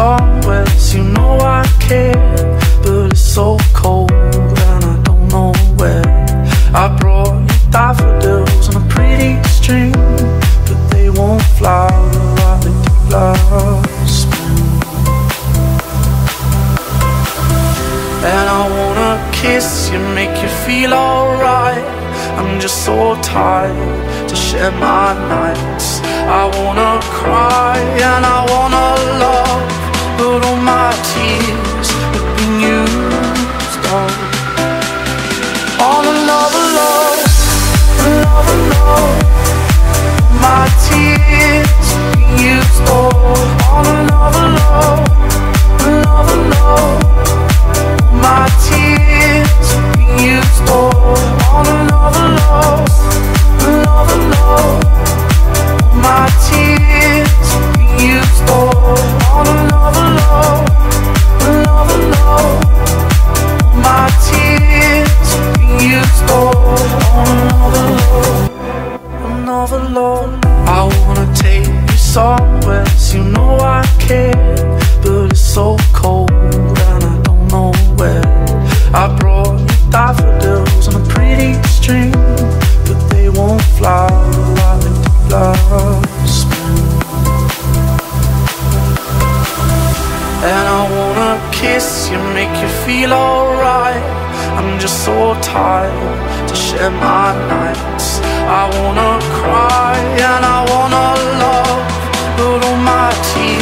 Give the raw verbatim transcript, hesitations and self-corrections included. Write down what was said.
somewhere, you know I care, but it's so cold and I don't know where. I brought you daffodils on a pretty string, but they won't flower like they did last spring. And I wanna kiss you, make you feel alright. I'm just so tired to share my nights. I wanna cry and I wanna love, but all my tears have been used up on another love, another love. My tears have been used up on another love, another love. My tears have been used up on another love, another love. My tears have been used up on another love, another love. My tears have been used up on another love, another love. I wanna take you somewhere, you know I care, but it's so cold and I don't know where. I brought you daffodils on a pretty string, but they won't flower like they did last spring. And I wanna kiss you, make you feel alright. I'm just so tired to share my nights. I wanna cry and I wanna love, but all my tears